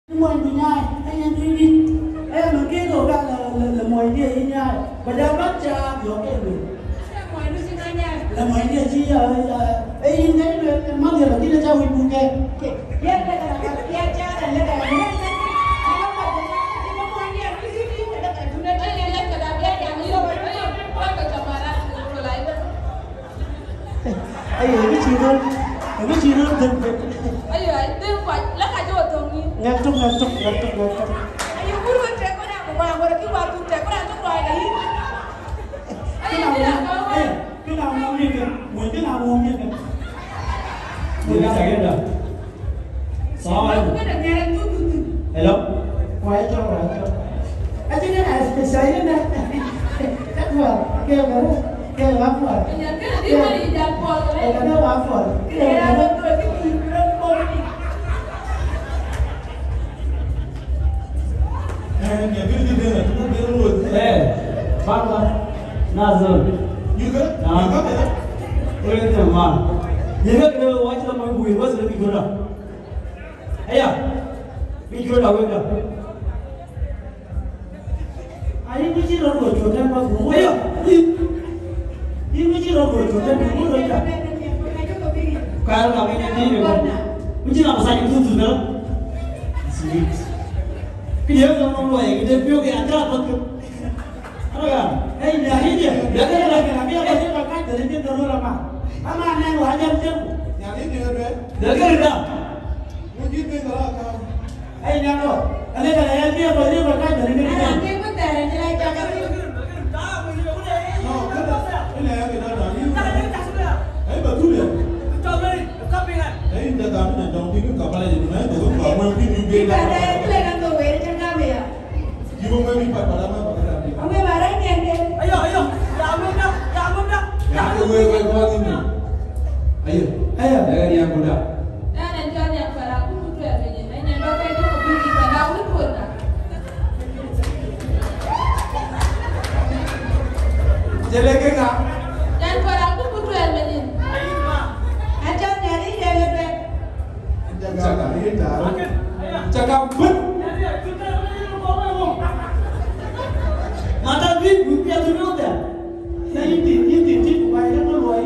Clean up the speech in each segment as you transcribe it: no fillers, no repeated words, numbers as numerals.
Mùi bị nhai, anh em đi. Em mà kia đồ ra là mùi địa đi nhai. Và đã bắt cha kiểu cái gì. Là mùi địa chi ấy thế mắc gì là kia là cha huy bù kê. Ấy cái gì thôi. Cái gì thôi đừng. Ngantuk. Ayo buruan cek mana aku bang, boleh kita bantu cek mana tu kau ada ini. Cái nào ngon như kìa, mùi cái nào ngon như kìa. Mùi cái sạch rồi. Sao anh? Hello. Quay cho. Cái này phải sấy lên đây. Cắt vừa, kêu bám vừa. Kêu bám vừa. Bác ơi, Nazar. Juga? Boleh teman. Juga kena wajib sama ibu ibu sudah pikir dah. Ayah, pikir dah kita. Ayah ni ciri orang jodoh apa semua. Ayah, ini ciri orang jodoh semua dah. Kalau kami ni, mungkin apa saja itu sudah. Sweet. Dia sama orang yang kita pilih ke antara apa? Eh, dari dia. Dia lagi dia pakai dari dia dulu lama. Ama aneh wajar je. Yang ini dia. Jaga dah. Mungkin dia salah kau. Eh, nyano. Ada yang dia pakai dari dia. No, ini yang kita dah. Eh, betul ya. Eh, ini dah kami dah jauh tinggal kapal aja di mana? Betul, kamu mungkin juga. Ibu mami pada mana? Ayo, jamun dah. Ya, aku buat ini. Ayo, jangan yang muda. Jelek enggak? Cakap pun. Mata duit rupiah tu dia. Nah, ini bayar tu luar.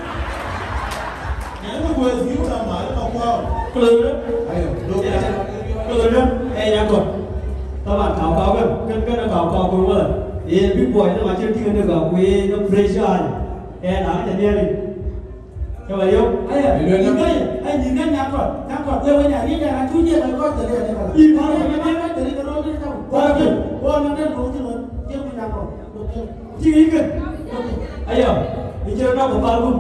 Yang itu buat siu sama, itu kau. Keluar. Ayo, Keluar. Yang kau. Tahu kau kan kau keluar. Big boy tu macam tinggal tu kau, tu fresh aja. Nak jadi ni. Coba yuk. Ini kan nyakot. Dia banyak ni jangan cuci nyakot dari ada kalau. Mana dari kalau dia tahu. Nanti berutin dia punya nyakot. Tinggal. Ayo, bicara apa baru?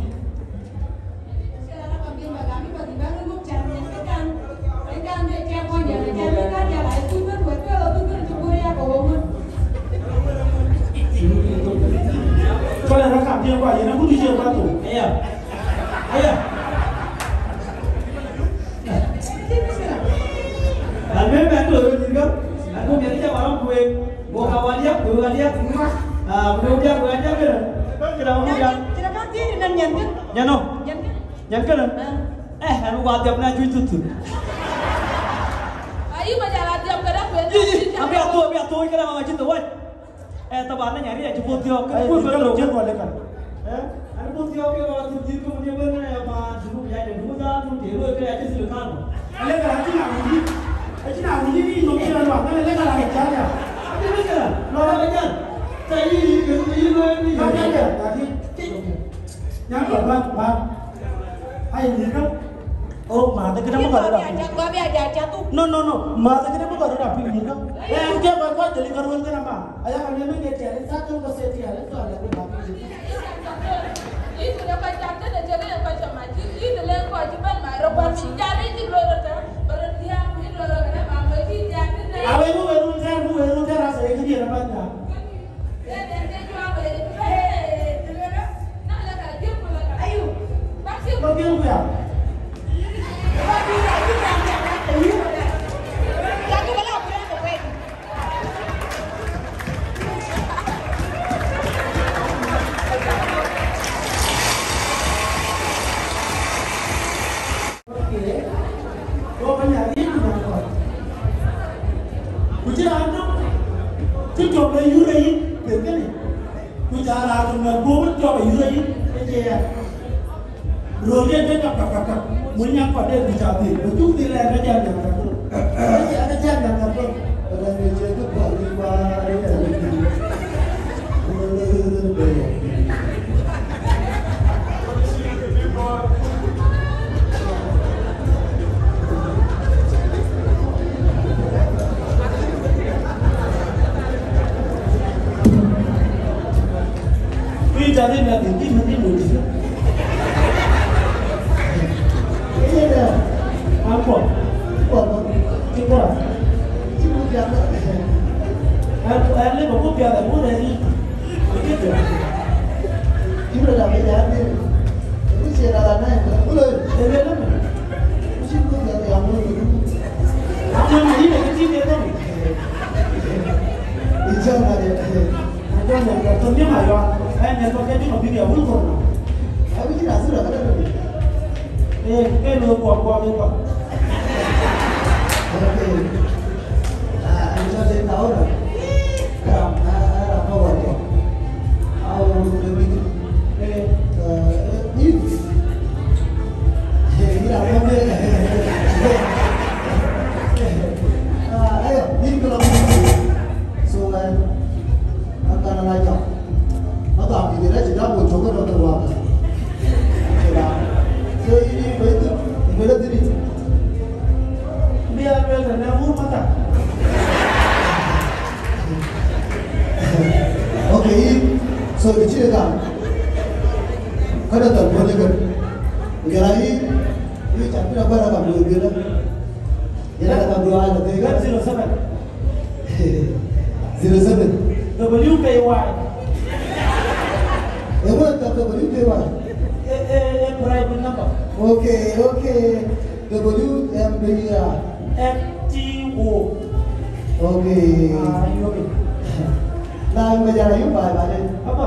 Kalau nak kamp dia buat, yang aku tu dia buat tu. Ayah. Alhamdulillah betul juga. Aku biar dia orang kue, mau kawan dia, mudah dia ke? Kenapa dia? Nyano. Nyan ke? Anu buat dia pernah cuci tu. Ayo majalah dia berada Abi atu ikan apa macam tu, woi. Tabarnya nyari aja pun dia. Pun betul je boleh kan. Anu pun dia ke orang tu jitu dia benar apa dulu ya dulu dah tu dia ke aja silakan. Ada kan nak uji ni mungkin ada apa? Ada kan lagi cara. Ada kan? Lawan aja. Saya ini ni. Ada tadi. Yang bang. Ayah ni kan. Oh, mata kenapa kau ada? No. Mata kenapa kau ada api ni kan? Dia kau jadi karuan kenapa? Ayah kami ni dia cari satu pasal dia tu ada api. Itu dapat jatuh dan jadi dapat mati. Itu lelaki wajiban marah. Wajiban cari di luar tu. Berhenti di luar kerana mampu jatuh. Awak itu baru rasa itu dia dapat tak? Kau kira apa? Kuci anu, tu coba yurai, betul ni. Kuci anu ngaku coba yurai, aja. Rolia dia kap, munya pada bicara, betul tidak ada jalan apa. Ada jalan apa? Ada meja tu paling baik ada. Jadi nak nanti nulis. Ini dah apa? Kita. Cuma jangan. Aku baru biar aku dari. Begitu. Cuma dah belajar ni. Ini saya dah naik. Boleh. Boleh lah. Mesti tu yang kamu. Aku ni kecil dia tu. Ijazah ada. Ada yang kerja macam. Saya nak kerja macam dia pun pun. Tapi kita sudah kerja ni. Lu buat ni pak. Okay. Saya tahu dah. Apa buat ni? Awak lebih ni. Ini apa ni? Ayo, ni kalau so akan lajak. Atau apa dia jadi apa coba doktor buat. So ini betul diri. Biar nama mata. Okay, so kecil kan. Kada tak boleh kan. Biarai ini campur apa nak boleh biar. Dia nak dua ada kan 07. 07. WKY. What tak WKY? Private number. Okay. WMBR. FTO. Okay. Okay. Nah, menjadi yang baik baik. Apa?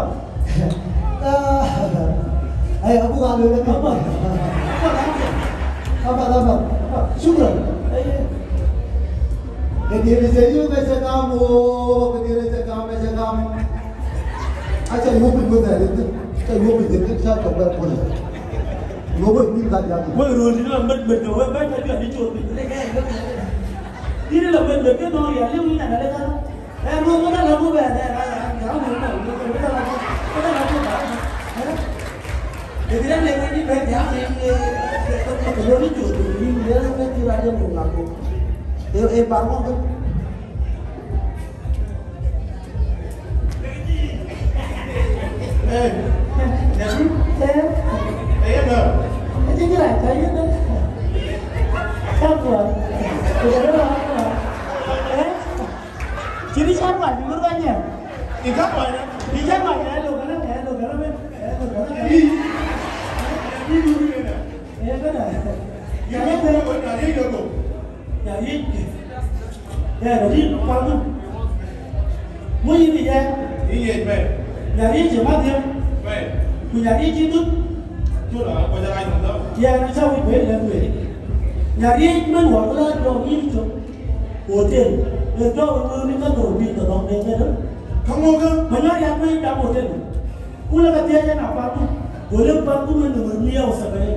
Ayo, aku kalau lagi. Apa? Syukur. Kediri saya macam kamu. Acha ibu pun dah itu. Ibu pun itu saya tak berpun. Ibu pun ini tak jadi. Boleh ni lah betul. Baik tadi ada curi. Ini lah betul. Kita orang yang ni nak ada kan? Rumah mana lagu berada? Jadi kan lagi ni berada kalau ni curi, dia kan tidak ada mengaku. Baru tu. Saya dah. Jadi lah, saya dah. Siapa? Sudah apa? Jadi siapa? Dibertanya. Siapa? Siapa? Hello, kerana. Ini dulu ni. Ya kan? Yang mana pun ada itu. Ya ini. Ya jadi kamu. Mau ini ya? Ini baik. Jadi cuma dia. Baik. Punya ini tu. Tu lah, kau jangan tahu. Ya, saya boleh beli. Jadi mana waktu dong ini tu. Hotel. Itu ni kan dorbi tu dong ni tu. Kamu kan? Mana yang main dah hotel. Kula katianya apa tu? Boleh bantu menurunnya usahanya.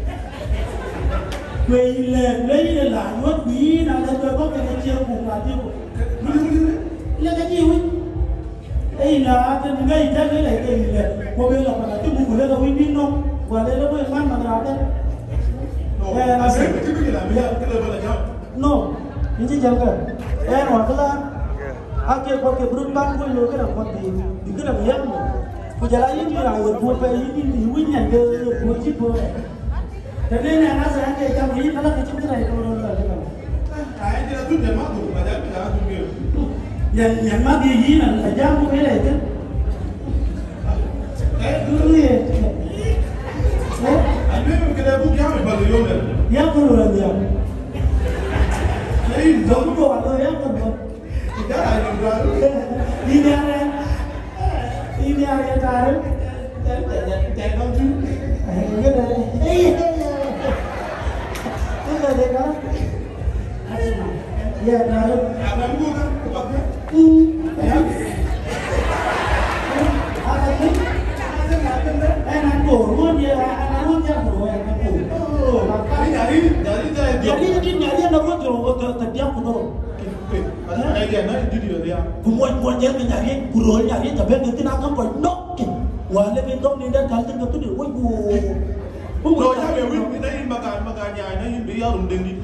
Kue lah, buat ni nak ada apa kecil pun ada. Boleh kecil. Lah, tu enggak itu lah itu. Kau bela pada tu boleh kau bino. Boleh lah boleh mana mana ada. Asal betul ke lah? Biar kita boleh jawab. No, ini jangan. Waktulah. Akhir berubah pun lo kan apa di. Itu dah biar. Kujalan ini lah, buat ini diwinya ke wajib. Jadi ni anak saya ke jam ini kalau kecil tu naik kalau orang lain. Saya tidak tu jam tu, macam jam tu dia. Yang mana dia ini nak jam tu boleh kan? Dulu ye. Ada yang kita buat jam pada orang. Yang orang dia. Jadi jam tu ada yang kan? Tidak ada yang baru. Ini ada taruh. Jangan tu. Ini ada kan? Iya, naruh. Apa ibu kan? Tepatnya. Enak kurun dia, anak dia kurun, enak kurun. Nyari Jadi nyari anak gua terus terdiam kurun. Ada dia, nah itu dia. Kumpulan nyari kurun nyari tapi nanti nak ngam nok. Wala bintang ni dan kalten tu dia, woi bu. Rồi sao biểu biết đấy mà cả nhà nó bị áo đừng đi.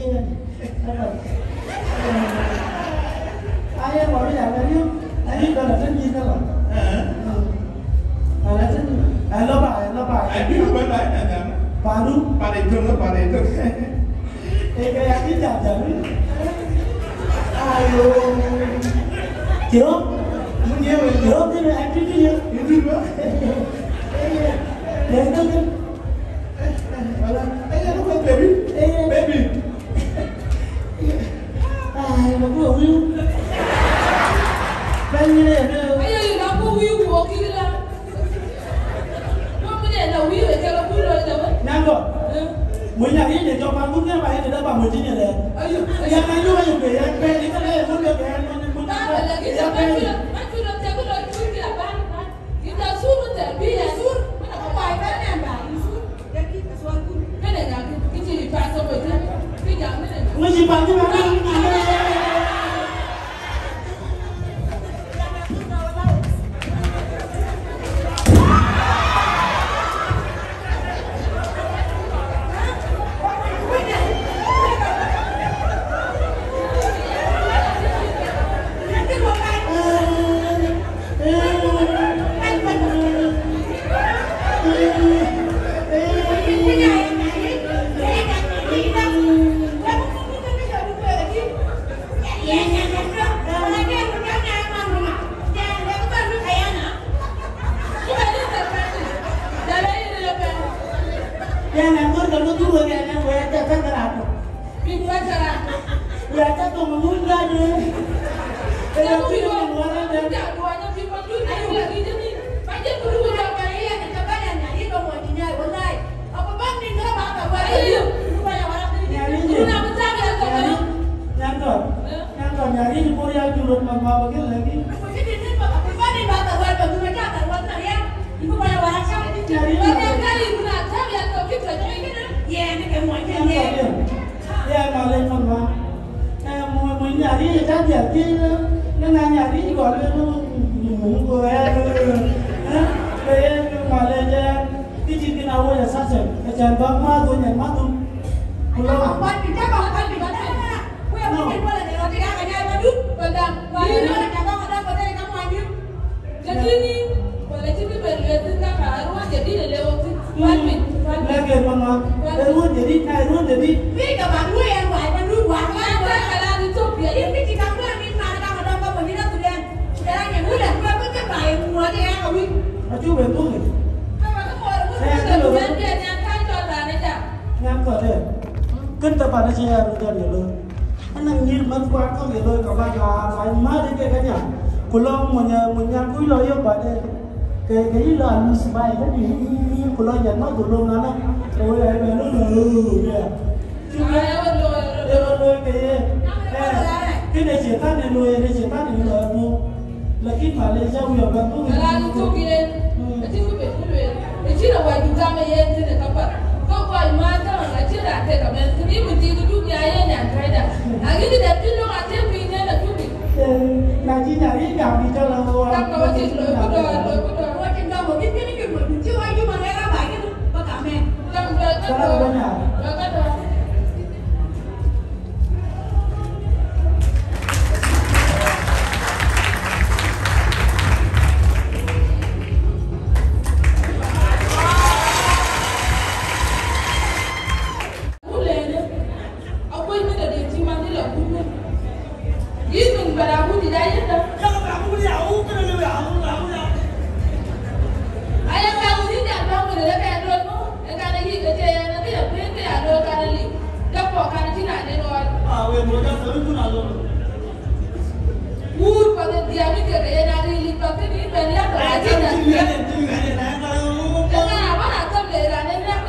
Ai em bảo bây giờ là như anh đó là chân gì đó là. Là chân. Lo bài. Anh biết bên đấy nè. Baru. Bà để thương. Cái anh chả ayo. Chiếu. Muốn nghe rồi. Chiếu thế này anh biết gì? Biết quá. Để nó cái. Hey, look at baby. Baby. Ai mà có yêu. Bao nhiêu này nữa? Bây giờ nó có yêu của kia là. Nó mới là yêu để cho nó vui rồi đâu. Nam rồi. Mình nhà đi để cho bạn muốn nghe bài để đỡ bà mình trên này. Nhà này như vậy về về đi cái này muốn được về muốn. Ba là cái giờ bạn chưa được theo cái lời chui kia ba. Kita suruh terbiasa suruh. Mana kau baik kan yang baik suruh. Jadi sesuatu. Kan yang kita di pasar betul. Tapi jangan ni. Nggak sih pak tu mana? Jangan kalau tu yang saya cakap terapa. Bibuat cara. Ya cakap tu mengundang je. Kalau bibuat orang dah duanya bibuat tu ayo lagi jadi. Macam tu dulu dah kaya yang cakap yang ni kamu dinya online. Apa bang ni kau apa buat ayo. Banyak orang ni. Tu nak betul yang kau. Yang nyari di Korea jurut mama bagian lagi. Jadi ni apa ni bahasa buat bagi mereka tak buat nak ya. Ibu banyak orang cakap. Banyak kali guna cakap yang kau kita jadi ni. Ya ni kamu macam ni. Ya malah mama. Mau nyari tak jadi. Nang nyari juga lu munggu malah je. Dijikin awal ya saja. Jangan bang madu jangan madu. Kalau apa kita kalau kan di mana? Kau yang mungkin boleh kalau tidak kerja madu. Betul. Ini orang cakap ada pada kamu maju. Jadi ni boleh jadi berlihat tak baru jadi lewat walmin. Lagi mama. Ruan jadi. Ni kabar yang buat madu buat apa? Kalau itu biar ini kita buat ni mana kamu ada apa begini tu dia. Sekarang yang muda buat apa baik muda dia kau. Acu betul ni. Ngam có thể cân tập bản xe rồi nhiều luôn anh đang nhìn mất quá không nhiều luôn các bạn là phải má đi cái nhà của long một nhà cuối lo yêu bạn đây cái là anh sẽ bay cái gì của lo nhận nó tụi luôn đó rồi ai về nó kìa rồi cái này chỉ tát này nuôi luôn là khi mà lên giao nhiều bạn cũng chỉ là vài chục trăm em thế này các bạn có vài mai các bạn lại chưa đạt thế cả mình thì mình đi cái chút nhà ấy nhà trai đã cái gì đẹp chứ nó là thế vì thế là chút gì là chỉ nhà đi gặp đi cho là các bạn chỉ lỗi có đời qua trên đâu mà biết cái chuyện mình chưa ai nhưng mà nghe các bạn cái có cả mẹ trong đời các đời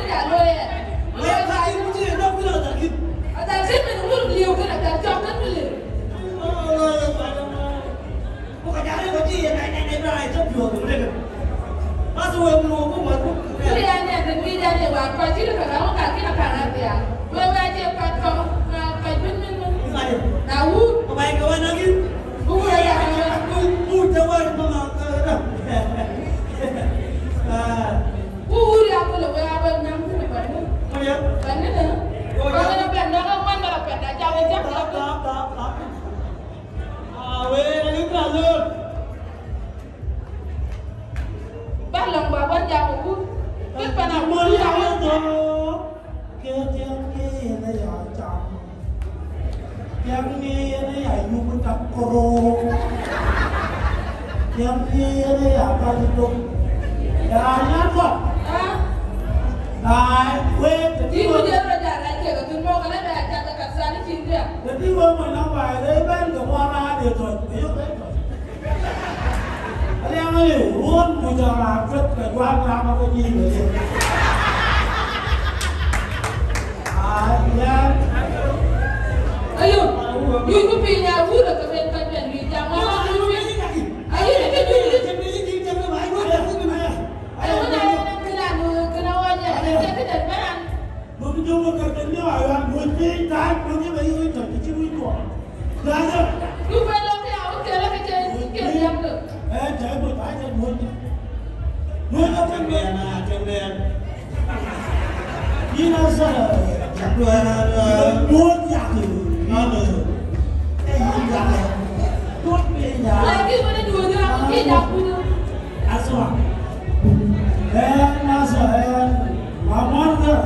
Ada sih menurut beliau kan ada contoh beliau. Now, Có bài có bài năng in. who are you? Mui cho bài mà cơ đó. Who would you have to look at when I'm going to go? Có nhớ? When it is, we're going to bend down one of the that y'all is just up. Đó. Về nó đứng là luôn. Bắt lòng bà vẫn giàu một phút. Biết bà nào Mới muốn ra giàu đó. Kia nó giả chồng. Kia nó giả dùng cặp cổ. Kia nó giả bao nhiêu. Đã nhát quá. Đại quên. Đi bây giờ là giả lại kể cả tuyên mô cái này là chặt cả xa đi chín kìa. Để đi qua mình năm bài đấy bên của hoa ra để rồi ví dụ đấy rồi. Anh em ơi luôn bây giờ làm rất là quan ra nó có gì nữa gì. Dạ. Ayo, you could be now who the event can be down. Are you Chúng ta cần đến nhau là một cái trái của những cái người trời chỉ huy của là gì? You phải làm thế nào để làm cái gì làm được? Trái một trái cho muốn nó chân đen à chân đen. Đi nó sợ muốn giả thì nó được. Cái gì giả tốt bây giờ. Lại cái vấn đề đùa nữa, cái gì đùa nữa? À sao? Nó sợ mà món nữa.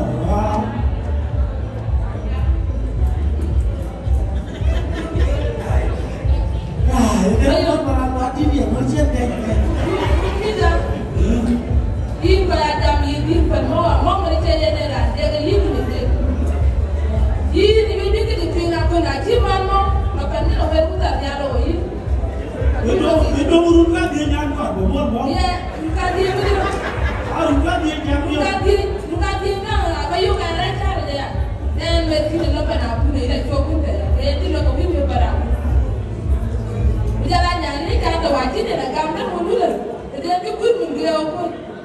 Cái đó mà nó chỉ việc nó chết đây. Bây giờ, đi vào đam đi phần mong người chơi đây là để cái liu được đấy. Đi thì mình biết cái chuyện nào còn là chỉ mà cần nó về cũng là nhà rồi. Cái đồ rung ra tiền nhang còn của món món. Yeah, cái gì cũng được. Rung ra tiền nhang nhiều. Cái gì nào là bây giờ cái này sao vậy? Nên về khi nó phải nào cũng để cho cũng thế. Để thì nó cũng biết về bảo. Jalan-jalan ini kan ada wajib dan gambar dulu. Jadi aku pun mengira pun.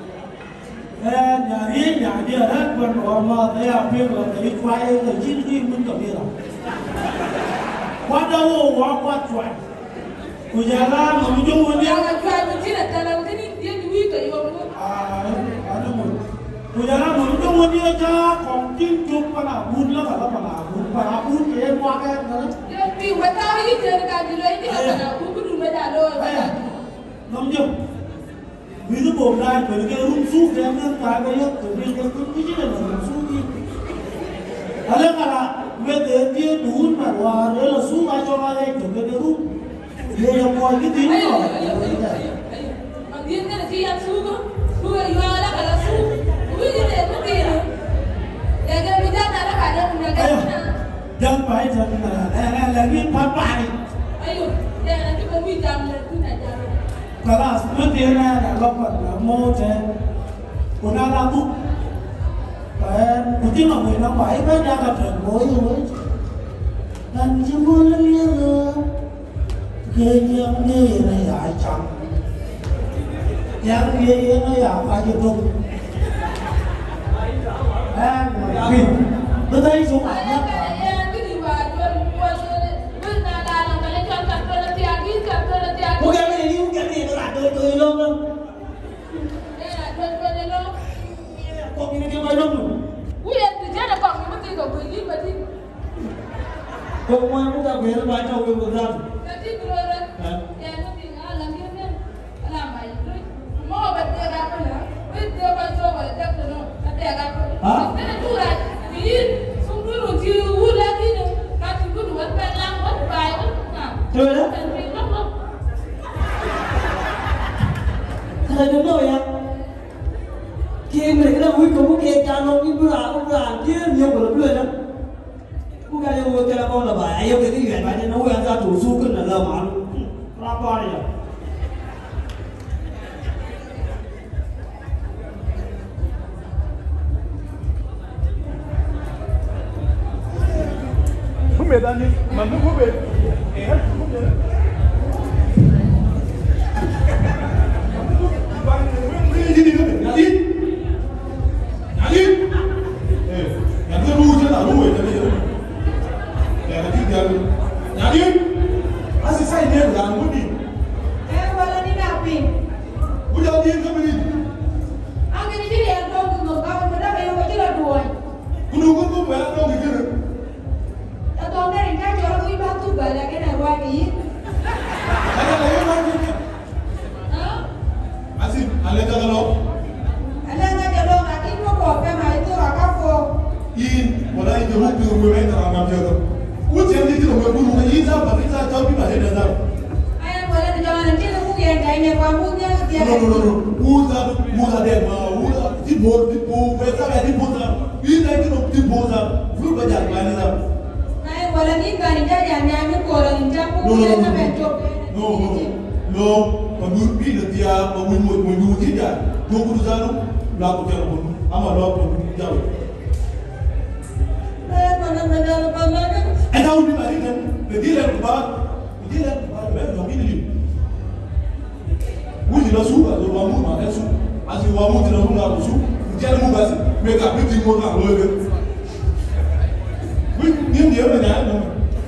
Nhà đi ở hết còn mà thấy à phim là thấy quay rồi chín đi mình cầm đi rồi. Quá đâu quá chuẩn. Bây giờ là mình dùng mình đi. Yang jual mesti nak dalam sini dia duit ke ibu. Ada mun. Bây giờ là mình dùng mình đi cho còn chín chục cái nào bún là phải là bún cái qua cái đó. Dia pi betul ini dia dekat di luar ini apa nak aku dulu dah lo. Nắm chưa? Ví dụ bồn đây bởi cái rung súp thì em nên cái bây giờ tự nhiên cái chứ là rung súp đi. Ở đây là về để kia đủ mà hòa đấy là súp ai cho ai chủ cái rung. Đây là mọi cái tiếng rồi. Mà dia ni là khi ăn súp á, súp là jual lah kalau súp. Ui dia ni mesti ni. Yang kita bicara nak ada yang nak. Dân phải dân là cái phát bài. Ayo, dia nanti kami jam tu nak jam. Đó là mất tiền là lọc là mô trên của nó là bút. Của chứ là 10 năm 7 mới ra gặp trường bối rồi. Anh chứ muốn lắm nhớ rồi. Ghê như này lại chồng. Yang ghê nó giả phải cho trung. Tôi thấy số ảnh nhất. Cô gái này đi, cái gì tôi làm tôi luôn đâu. Cô kia kêu bay luôn rồi. Ui, từ trước là còn cái gì của người đi mà đi. Cô ngoài cũng ra về nó bán cho người một lần. Cái gì rồi rồi. Em nó thì ngã làm như thế. Làm mày rồi. Mua bật tiền ra rồi hả? Biết tiêu bao nhiêu rồi chắc rồi nó. Cái tiền ra rồi. Cái này thu lại. Vì không biết rồi chứ u lên đi nữa. Cái gì cũng vẫn phải làm vẫn bài vẫn nào. Chơi đó. Thầy đúng rồi ạ. Khi mình cái đâu có một cái cha nó cũng làm chứ nhiều của nó lắm. Cô gái yêu cái là con là bà yêu cái chuyện bà nó quen ra chủ su cân là lờ mà ra qua đi rồi. Không biết anh đi, mà nó không biết. Không biết. Đi nữa, đi. Nhà đi. Nhà cứ ru chứ là ru rồi, nhà đi. Nhà đi theo. Jadi, asal saya ni dah mudi. Wala ni napi. Udah dia ke beri? Ang ini dia yang tahu tu kau mana kayu kecil dua. Kudu bayar dong gitu. Atau anda ringkas orang tu ibu tu balik ke nak buat ni? Ada lagi mana ni? Asal, ada kalau? Ada nak kalau nak kita buat apa itu agak kau. In, wala ini jauh tu rumah yang terang macam tu. Ujian ni tu rumah tu, ini siapa? Ini siapa? Jauh di mana dia dah? Ayah boleh jangan nanti tu yang kayaknya kamu dia dia. No. Uda deh, uda di bawah, besar di bawah. Ini itu di bawah. Full bajar mana dah? Ayah boleh ni kan dia jangan ni kalau ni jangan dia sampai jauh. No. Kamu pilih dia, kamu dia. Dua puluh jarum, laku jarum pun. Amal laku jarum. Mana kan? Tahu di mana kan? Dia lepas, macam ini. Wudi la suba, do wamu ma esu. Asi wamu ti la mu la su. Jere mu basi, me ka bi ti mo na lo ge. Wi ni ndi e na no.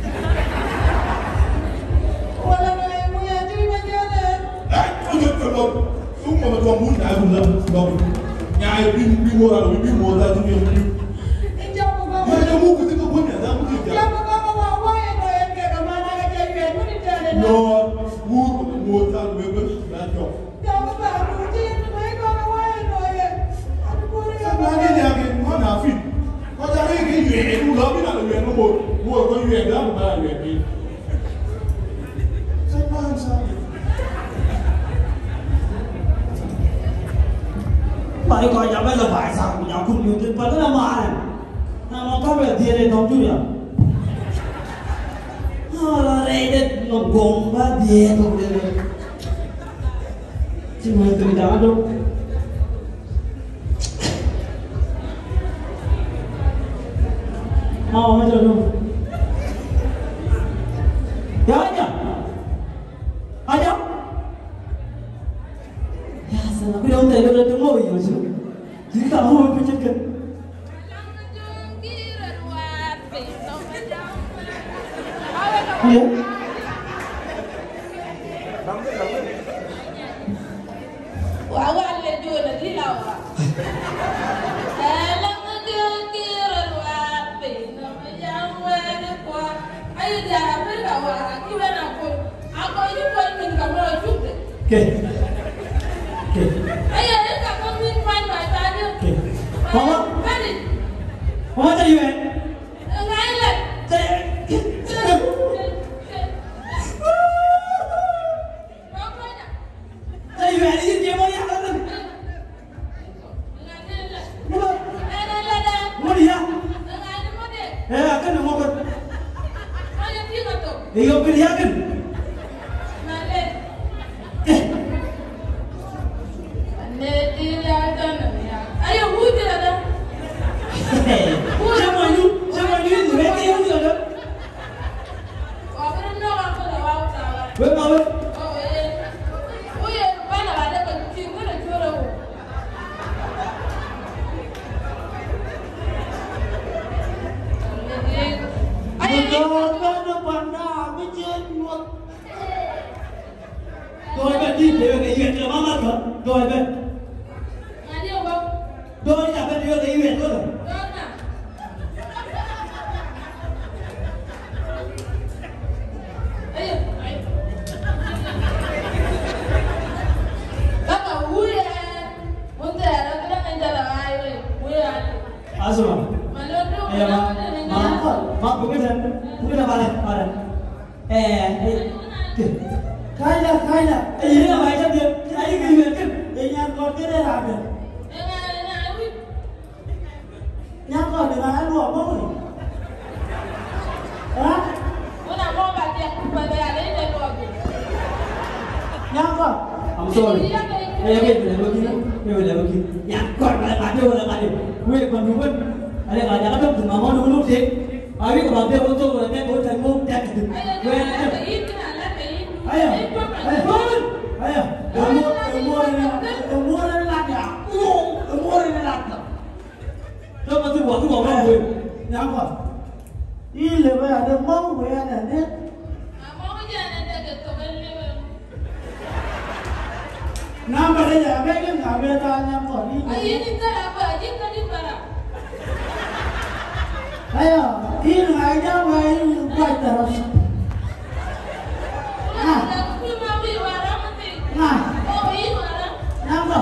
Wala na mo ya ti ma jale. O je ko. Su mo ma do mu na lu la do. Nya e bi mo la bi mo la ti ni. Inja mo ba. Ya mu ku ti ko ko nya da mu ti ja. Ya mo ba wa ya no ya ke ka mana ga je yu mu ni jale. No, mu mo ta lu be na jo. Ya mo ba mu ti ni mo ko na wa ya no ya. Adu ko ya ba. Na ni ya ke ko na fi. Ko ta re ke yu e lu lo bi na lu e no mo. Mo ko yu e da mo ba yu e bi. Sai ma sa. Bài coi nhà bây giờ phải sao nhà cùng nhiều tiền phần là mà này, mà các bạn tiền này đóng chưa nhỉ? Là đây đấy nó gồm ba tiền thôi đấy, chỉ mới từ đó đâu. Bây giờ đâu? Ya nhỉ? Ai đâu? Ya sana aku dah untai dah tunggu ya sih. Jadi tak mau percaya. Ya. Awal le jual di lawa. Dalam kira wapi nama yang wene kwa. Ayo dah berkawa. Gimana aku? Aku ini pun minta kamu juga. Okay. Ayo kita kamu main main tadi. Mama. Kali. Mama tadi weh. Enggak lah. Tadi weh ni dia mau yang apa? Mau dia? Akan nak mau. Iyo pilih akan. Ayo hujan ada. Siapa ni ni mereka yang ni ada. Orang nak apa dah awak tahu. Weh apa? Oh ya, mana ada kencing mana juara. Ayo pandang macam what? Doi ben di dia ke yuan dia mama ke? Doi ben. Ngadi apa? Doi ya ben dia ke yuan tu. Mana? Ayo. Kaka hujan. Untuk ada kena menjala air. Hujan. Asma. Malu Ayo mak bukan apa ada. Kaila. Ini apa macam dia? Ayo ke yuan kan? Yang kau kira apa? Yang kau dengar lu apa ni? Hah? Yang kau? I'm sorry. Ayo kita begini. Yang kau ada. Weh konduan. Ada banyak kan tu mama dulu dek. Abi kalau dia untuk dia boleh temu tak. Weh. Ayo. Umur ni lagi. Coba tu buat apa weh? Yang kau? Ini lepas ada mau weh ada ni. Nama dia apa kan nama tanya kau ni. Ini tak apa, ini tak di mana. Ayo, ini aja main buat terus. Aku mau iwara mati. Nah, Oh iwara. nama.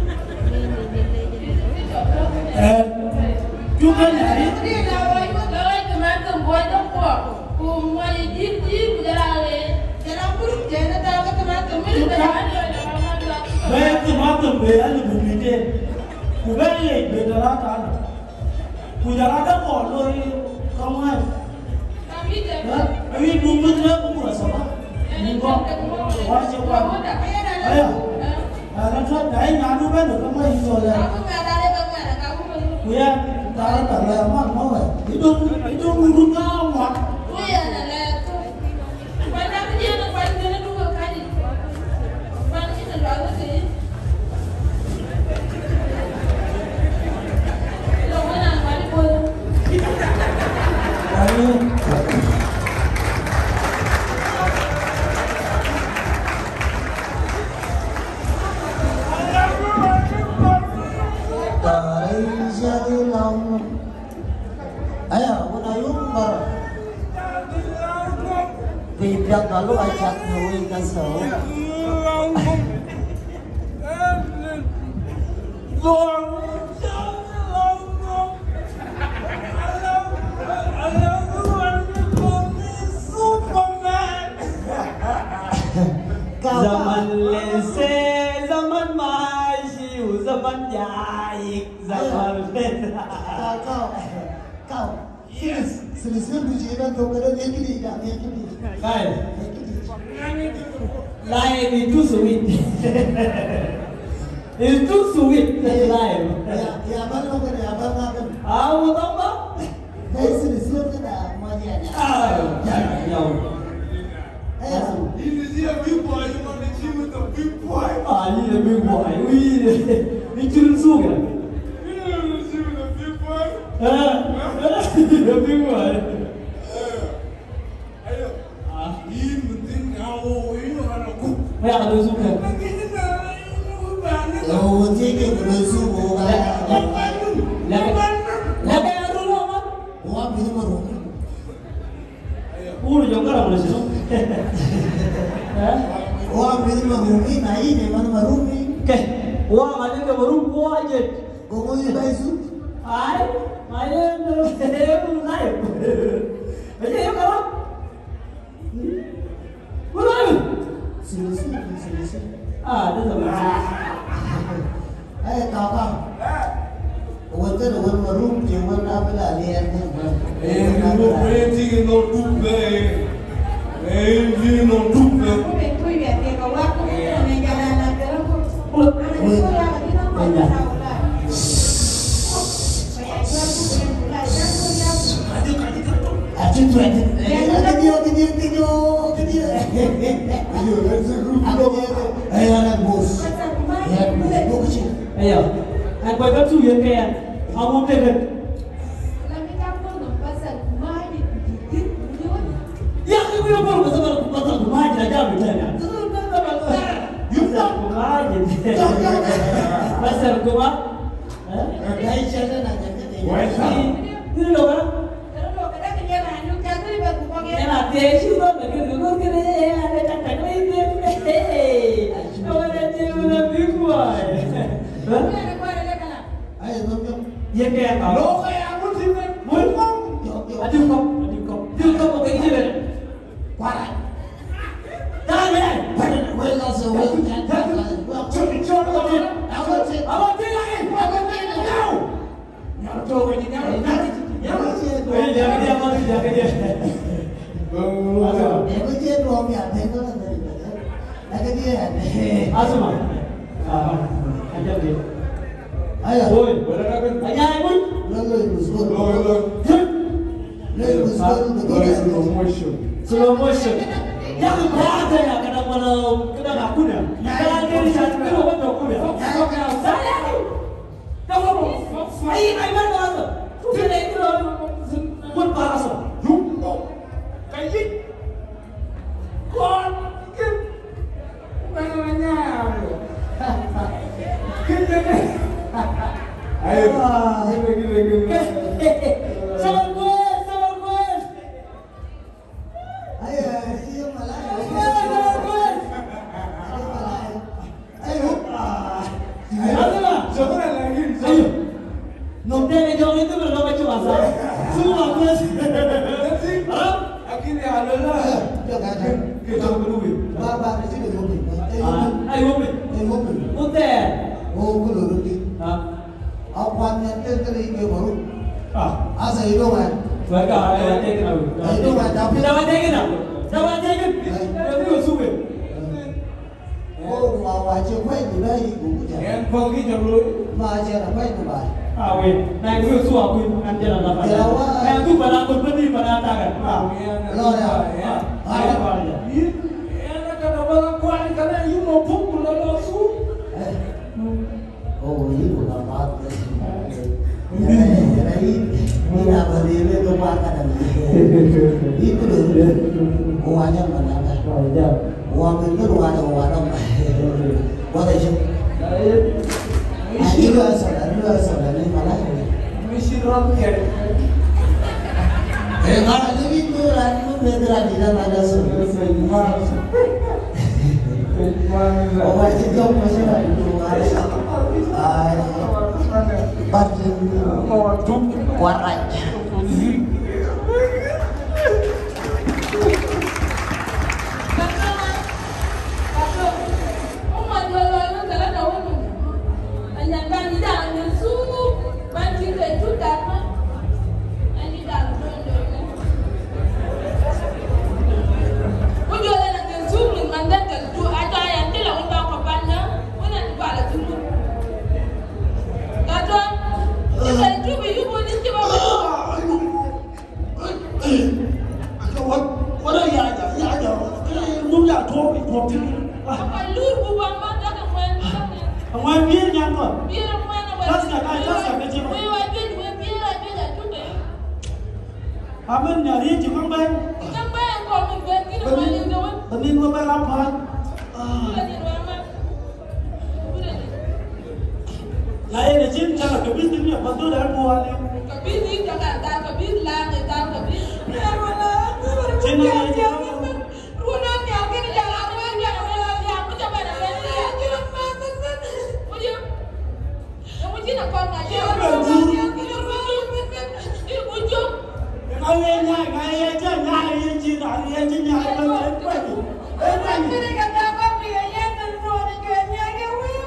Juga nyari. Ông quan nhân tên cái gì kêu bố. Ah, Asa itu kan. mereka ada yang kenal. Itu kan tapi. Siapa yang kenal? Siapa yang kenal? Yang itu suwe. Oh, mau aja quay từ đây cũng chả. Em không ghi cho lối. Mà aja là quay từ bài. Ah, weh, naik itu suwe aku anjir ada apa? Yang itu pada aku berdiri pada tangan. Ah, Lo ya. ada apa aja? Em kata orang kuat karena you mau pukul lalu su. Oh, itu lah mat. Jadi ini apa dia itu makan itu dulu. Uangnya mana? Uang itu uang dong. Buat aja. Ini saudara ini malah. Mesti ram kian. Kalau itu lalu beda di dalam ada semua. Oh, itu jauh masih ada itu ada. Batin kuarai. Amin nyari juga bang. Benih gua bang apa? Lain aja cara kebis ini apa tuh dari buah ni? Kebis ni jangan dah kebis lah, dah kebis. Ya mana? Cina aja. Ruangan yang kini jalan yang aku coba dah ya. Jangan masuk kan? Mujur. Mujur nak kau ngaji. Mujur. Ngaya aja nyari Cina aja nyari bang. Mereka dapat biaya dan ruangan kerja ke wih.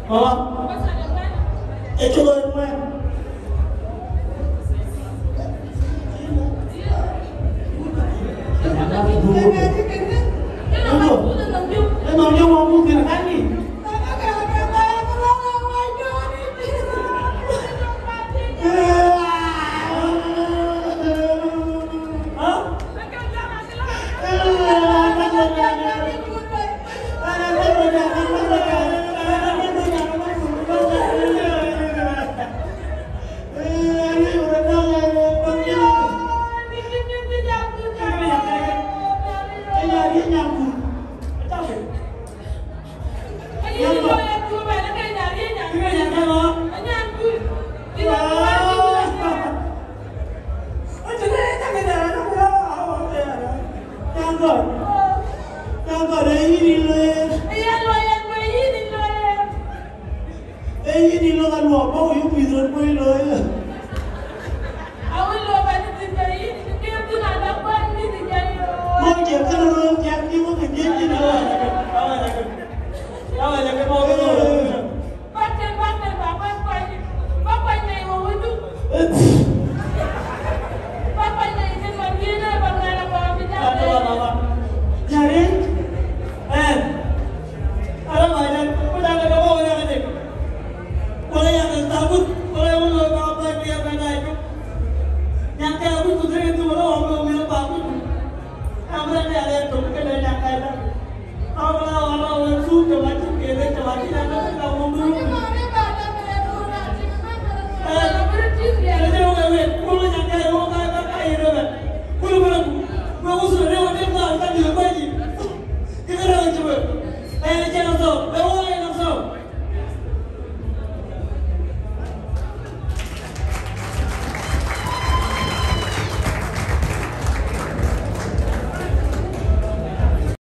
Oh, itu loh yang Emang dia mau mungkin kali.